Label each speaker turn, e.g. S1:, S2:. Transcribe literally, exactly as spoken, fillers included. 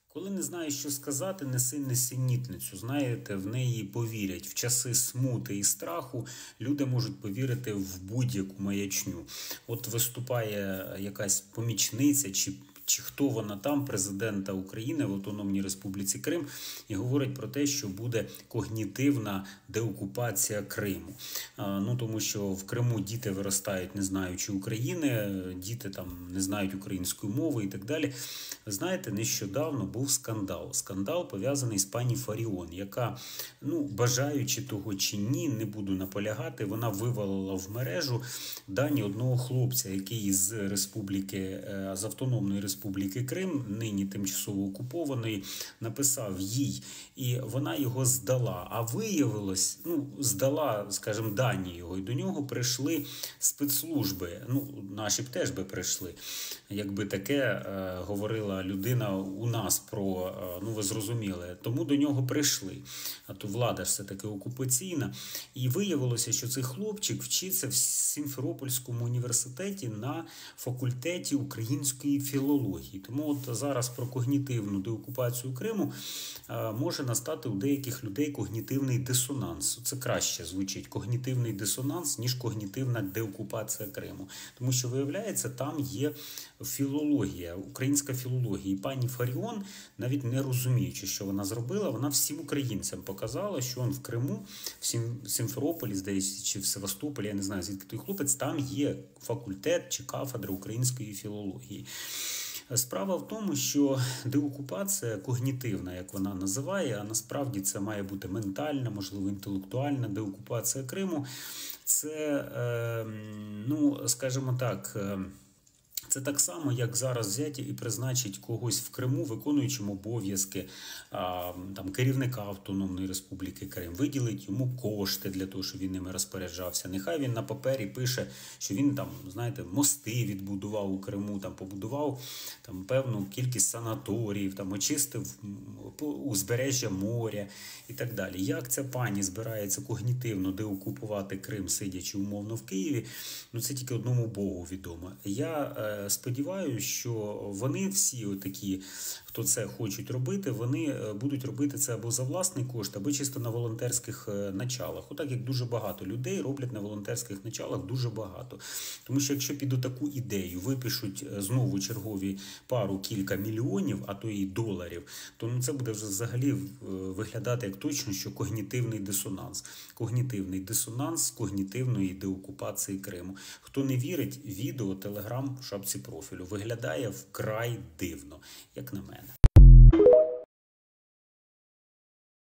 S1: Коли не знаєш, що сказати, неси несенітницю. Знаєте, в неї повірять. В часи смути і страху люди можуть повірити в будь-яку маячню. От виступає якась помічниця чи чи хто вона там, президента України в Автономній Республіці Крим, і говорить про те, що буде когнітивна деокупація Криму. А, ну, тому що в Криму діти виростають, не знаючи України, діти там не знають української мови і так далі. Знаєте, нещодавно був скандал. Скандал пов'язаний з пані Фаріон, яка, ну, бажаючи того чи ні, не буду наполягати, вона вивалила в мережу дані одного хлопця, який з республіки, з Автономної Республіки Республіки Крим, нині тимчасово окупованої, написав їй, і вона його здала. А виявилось, ну, здала, скажімо, дані його, і до нього прийшли спецслужби. Ну, наші б теж би прийшли. Якби таке е, говорила людина у нас про, е, ну, ви зрозуміли, тому до нього прийшли. А то влада ж все-таки окупаційна. І виявилося, що цей хлопчик вчиться в Сімферопольському університеті на факультеті української філології. Тому от зараз про когнітивну деокупацію Криму а, може настати у деяких людей когнітивний дисонанс. Це краще звучить когнітивний дисонанс, ніж когнітивна деокупація Криму. Тому що, виявляється, там є філологія, українська філологія. І пані Фаріон, навіть не розуміючи, що вона зробила, вона всім українцям показала, що он в Криму, в Сім... Сімферополі, здається, чи в Севастополі, я не знаю, звідки той хлопець, там є факультет чи кафедра української філології. Справа в тому, що деокупація когнітивна, як вона називає, а насправді це має бути ментальна, можливо, інтелектуальна деокупація Криму. Це, е, ну, скажімо так, е, це так само, як зараз взяти і призначить когось в Криму, виконуючим обов'язки а, там, керівника Автономної Республіки Крим, виділить йому кошти для того, щоб він ними розпоряджався. Нехай він на папері пише, що він там, знаєте, мости відбудував у Криму, там побудував там певну кількість санаторіїв, там очистив узбережжя моря і так далі. Як ця пані збирається когнітивно деокупувати Крим, сидячи умовно в Києві, ну це тільки одному Богу відомо. Я сподіваюся, що вони всі такі, хто це хочуть робити, вони будуть робити це або за власний кошт, або чисто на волонтерських началах. Отак, як дуже багато людей роблять на волонтерських началах, дуже багато. Тому що якщо під таку ідею випишуть знову чергові пару кілька мільйонів, а то і доларів, то ну, це буде вже взагалі виглядати як точно, що когнітивний дисонанс. Когнітивний дисонанс когнітивної деокупації Криму. Хто не вірить, відео, телеграм, в шапці профілю. Виглядає вкрай дивно, як на мене.